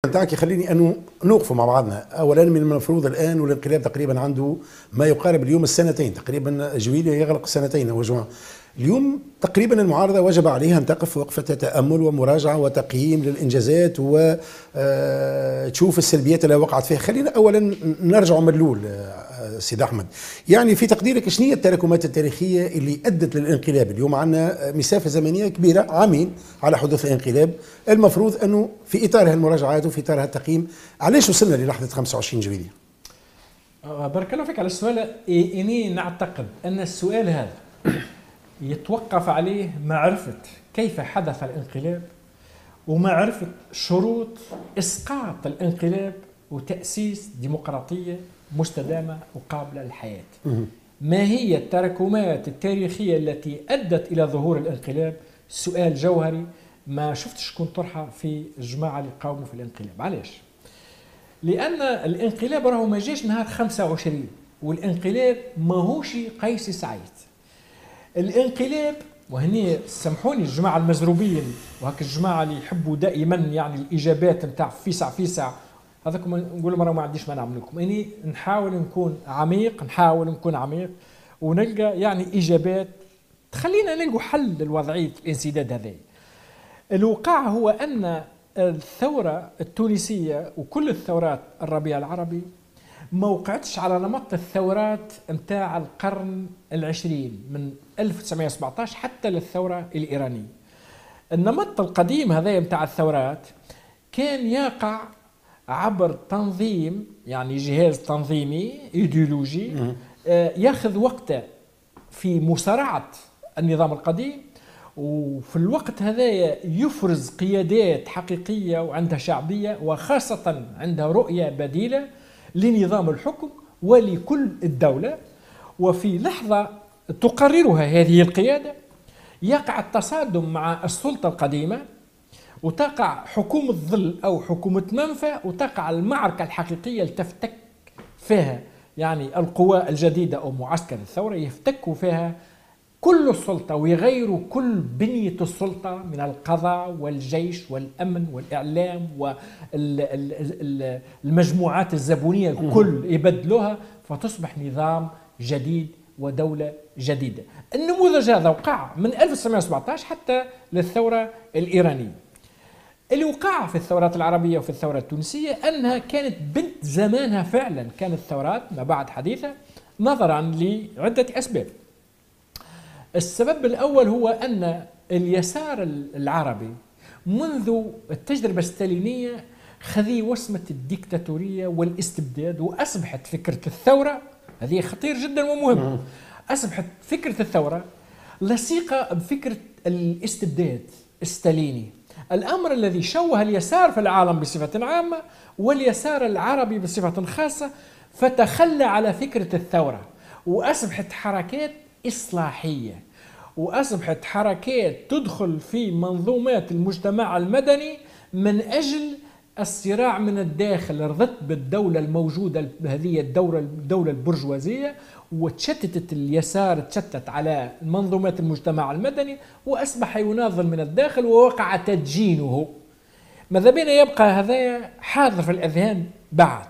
نتاعك يخليني انه نوقفوا مع بعضنا. اولا من المفروض الان والانقلاب تقريبا عنده ما يقارب اليوم السنتين تقريبا، جويلية يغلق سنتين او جوان. اليوم تقريبا المعارضه وجب عليها ان تقف وقفه تامل ومراجعه وتقييم للانجازات وتشوف السلبيات اللي وقعت فيها. خلينا اولا نرجع مدلول سيد احمد، يعني في تقديرك شنو هي التراكمات التاريخيه اللي ادت للانقلاب؟ اليوم عندنا مسافه زمنيه كبيره، عامين على حدوث الانقلاب. المفروض انه في اطار هالمراجعات وفي اطار هالتقييم علاش وصلنا للحظه 25 جويلية؟ بارك الله فيك على السؤال. إني نعتقد أن السؤال هذا يتوقف عليه معرفة كيف حدث الانقلاب ومعرفة شروط إسقاط الانقلاب وتأسيس ديمقراطية مستدامة وقابلة للحياة. ما هي التراكمات التاريخية التي أدت إلى ظهور الانقلاب؟ سؤال جوهري ما شفتش شكون طرحه في الجماعة اللي قاوموا في الانقلاب. علاش؟ لأن الانقلاب راهو ما جاش نهار 25، والانقلاب ماهوش قيس سعيد. الانقلاب، وهني سامحوني الجماعة المزروبين وهك الجماعة اللي يحبوا دائما يعني الإجابات نتاع فيسع هذاكم نقول مرة ما عنديش مانع منكم. اني نحاول نكون عميق ونلقى يعني إجابات تخلينا نلقوا حل للوضعية الانسداد هذا. الوقع هو أن الثورة التونسية وكل الثورات الربيع العربي ما وقعتش على نمط الثورات متاع القرن العشرين من 1917 حتى للثورة الإيرانية. النمط القديم هذا متاع الثورات كان يقع عبر تنظيم، يعني جهاز تنظيمي ايديولوجي ياخذ وقته في مصارعة النظام القديم، وفي الوقت هذا يفرز قيادات حقيقية وعندها شعبية وخاصة عندها رؤية بديلة لنظام الحكم ولكل الدولة. وفي لحظة تقررها هذه القيادة يقع التصادم مع السلطة القديمة وتقع حكومة ظل أو حكومة منفى، وتقع المعركة الحقيقية لتفتك فيها يعني القوى الجديدة أو معسكر الثورة يفتكوا فيها كل السلطة ويغيروا كل بنية السلطة من القضاء والجيش والأمن والإعلام والمجموعات الزبونية الكل يبدلوها فتصبح نظام جديد ودولة جديدة. النموذج هذا وقع من 1917 حتى للثورة الإيرانية. اللي وقع في الثورات العربية وفي الثورة التونسية أنها كانت بنت زمانها فعلا، كانت ثورات ما بعد حديثة نظرا لعدة أسباب. السبب الأول هو أن اليسار العربي منذ التجربة الستالينية خذي وسمة الديكتاتورية والاستبداد، وأصبحت فكرة الثورة هذه خطير جدا ومهم. أصبحت فكرة الثورة لصيقة بفكرة الاستبداد الستاليني، الأمر الذي شوه اليسار في العالم بصفة عامة واليسار العربي بصفة خاصة، فتخلى على فكرة الثورة وأصبحت حركات إصلاحية وأصبحت حركات تدخل في منظومات المجتمع المدني من أجل الصراع من الداخل ضد بالدولة الموجودة هذه الدولة البرجوازية، وتشتتت اليسار تشتت على منظومات المجتمع المدني وأصبح يناضل من الداخل ووقع تدجينه. ماذا بينا يبقى هذا حاضر في الأذهان بعد.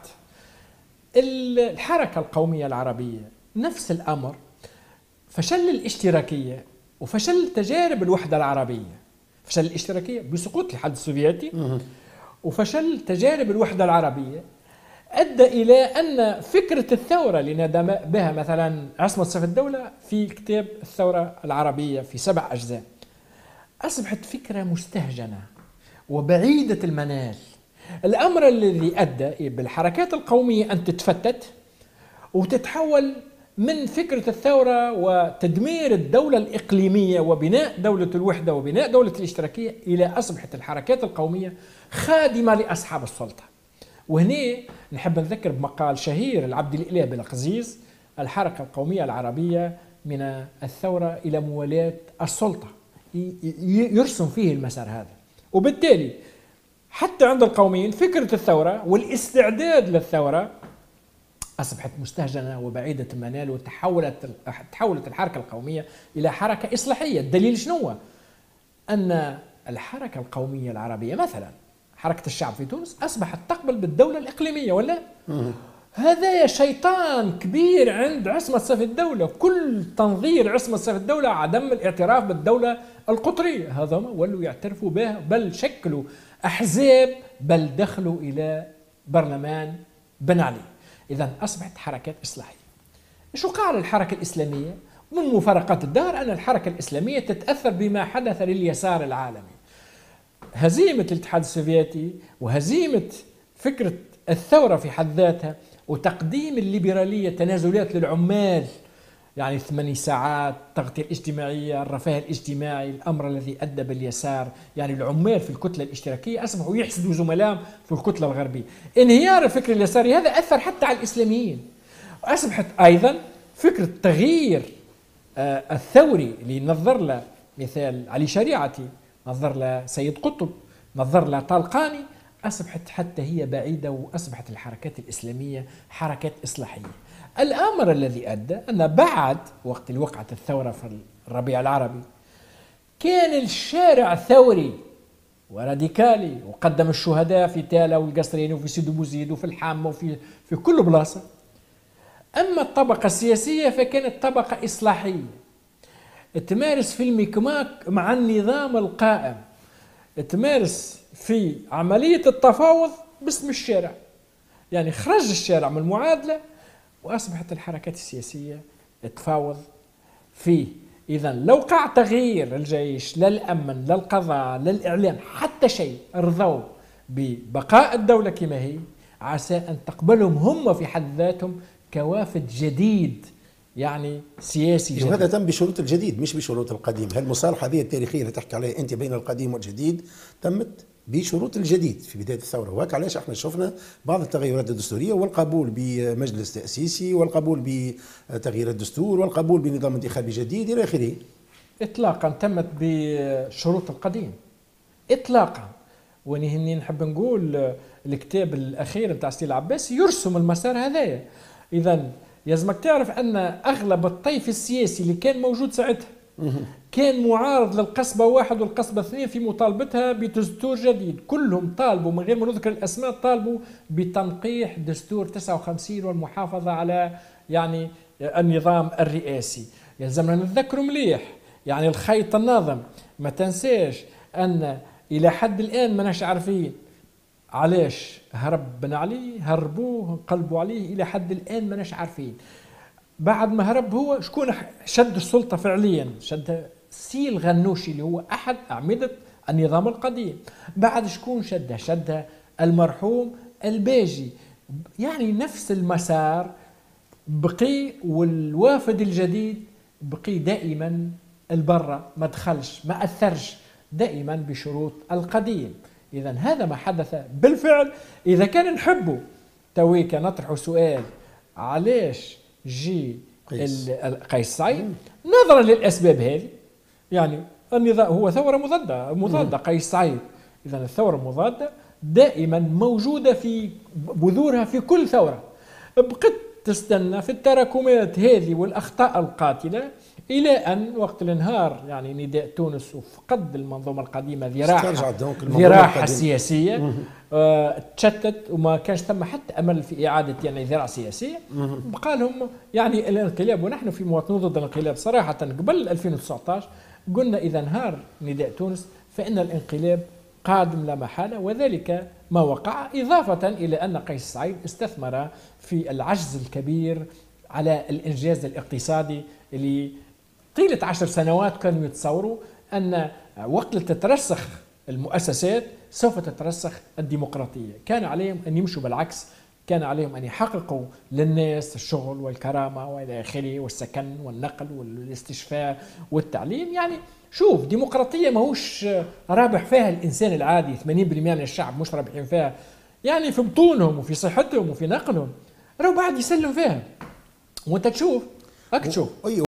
الحركة القومية العربية نفس الأمر، فشل الاشتراكية وفشل تجارب الوحدة العربية. فشل الاشتراكية بسقوط الاتحاد السوفيتي وفشل تجارب الوحدة العربية أدى إلى أن فكرة الثورة اللي نادى بها مثلا عصمت سيف الدولة في كتاب الثورة العربية في 7 أجزاء أصبحت فكرة مستهجنة وبعيدة المنال. الأمر الذي أدى بالحركات القومية أن تتفتت وتتحول من فكرة الثورة وتدمير الدولة الإقليمية وبناء دولة الوحدة وبناء دولة الاشتراكية إلى أصبحت الحركات القومية خادمة لأصحاب السلطة. وهنا نحب نذكر بمقال شهير العبد الإله بالقزيز: الحركة القومية العربية من الثورة إلى موالاة السلطة، يرسم فيه المسار هذا. وبالتالي حتى عند القوميين فكرة الثورة والاستعداد للثورة أصبحت مستهجنة وبعيدة المنال، وتحولت الحركة القومية إلى حركة إصلاحية. الدليل شنو؟ أن الحركة القومية العربية مثلا حركة الشعب في تونس أصبحت تقبل بالدولة الإقليمية ولا؟ هذا شيطان كبير عند عصمة سيف الدولة. كل تنظير عصمة سيف الدولة عدم الاعتراف بالدولة القطرية، هذا ما ولوا يعترفوا به، بل شكلوا أحزاب، بل دخلوا إلى برلمان بن علي. إذا أصبحت حركات إصلاحية. شو قال الحركة الإسلامية؟ من مفارقات الدهر أن الحركة الإسلامية تتأثر بما حدث لليسار العالمي. هزيمة الاتحاد السوفيتي وهزيمة فكرة الثورة في حد ذاتها وتقديم الليبرالية، تنازلات للعمال، يعني 8 ساعات، التغطية الاجتماعية، الرفاه الاجتماعي، الأمر الذي أدى باليسار، يعني العمال في الكتلة الاشتراكية أصبحوا يحسدوا زملائهم في الكتلة الغربية. انهيار الفكر اليساري هذا أثر حتى على الإسلاميين. أصبحت أيضا فكرة تغيير الثوري اللي نظر له مثال علي شريعتي، نظر له سيد قطب، نظر له طالقاني، أصبحت حتى هي بعيدة، وأصبحت الحركات الإسلامية حركات إصلاحية. الأمر الذي أدى أن بعد وقت اللي وقعت الثورة في الربيع العربي كان الشارع ثوري وراديكالي، وقدم الشهداء في تالا والقصرين وفي سيدو بوزيد وفي الحامة وفي كل بلاصة. أما الطبقة السياسية فكانت طبقة إصلاحية تمارس في المكماك مع النظام القائم، تمارس في عملية التفاوض باسم الشارع، يعني خرج الشارع من المعادلة وأصبحت الحركات السياسية تفاوض فيه. إذا لو وقع تغيير الجيش لا الأمن لا القضاء لا الإعلام حتى شيء، رضوا ببقاء الدولة كما هي، عسى أن تقبلهم هم في حد ذاتهم كوافد جديد، يعني سياسي جديد. وهذا تم بشروط الجديد مش بشروط القديم. هالمصالحة هذه التاريخية اللي تحكي عليها أنت بين القديم والجديد تمت بشروط الجديد في بداية الثورة. وهيك علاش احنا شفنا بعض التغيرات الدستورية والقبول بمجلس تأسيسي والقبول بتغيير الدستور والقبول بنظام انتخابي جديد إلى آخره. إطلاقا تمت بشروط القديم إطلاقا. ونهني نحب نقول الكتاب الأخير نتاع سيدي العباسي يرسم المسار هذايا. إذا يلزمك تعرف أن أغلب الطيف السياسي اللي كان موجود ساعتها كان معارض للقصبة 1 والقصبة 2 في مطالبتها بدستور جديد. كلهم طالبوا من غير ما نذكر الأسماء، طالبوا بتنقيح دستور 59 والمحافظة على يعني النظام الرئاسي. يلزمنا نتذكروا مليح يعني الخيط الناظم. ما تنساش أن إلى حد الآن ماناش عارفين علاش هرب بن علي، هربوه انقلبوا عليه، إلى حد الآن ماناش عارفين. بعد ما هرب هو شكون شد السلطة فعليا؟ شد سي الغنوشي اللي هو أحد أعمدة النظام القديم. بعد شكون شدها؟ شدها المرحوم الباجي. يعني نفس المسار بقي، والوافد الجديد بقي دائما البرة، ما دخلش ما أثرش، دائما بشروط القديم. إذا هذا ما حدث بالفعل. إذا كان نحبوا تويك نطرح سؤال علاش جي قيس سعيد نظرا للأسباب هذه، يعني النظام هو ثورة مضادة قيس سعيد. إذا الثورة المضادة دائما موجودة في بذورها في كل ثورة. بقت تستنى في التراكمات هذه والأخطاء القاتلة إلى أن وقت الانهار يعني نداء تونس وفقد المنظومة القديمة ذراعها السياسية، تشتت وما كانش ثم حتى أمل في إعادة يعني ذراع سياسية. بقى لهم يعني الانقلاب، ونحن في مواطنون ضد الانقلاب صراحة قبل 2019 قلنا إذا انهار نداء تونس فإن الانقلاب قادم لا محالة، وذلك ما وقع، إضافة إلى أن قيس سعيد استثمر في العجز الكبير على الإنجاز الاقتصادي اللي طيلة 10 سنوات كانوا يتصوروا أن وقت تترسخ المؤسسات سوف تترسخ الديمقراطية. كان عليهم أن يمشوا بالعكس، كان عليهم أن يحققوا للناس الشغل والكرامة وإلى آخره والسكن والنقل والاستشفاء والتعليم. يعني شوف، ديمقراطية ماهوش رابح فيها الإنسان العادي، 80% من الشعب مش رابحين فيها، يعني في بطونهم وفي صحتهم وفي نقلهم، راهو بعد يسلم فيها. وانت تشوف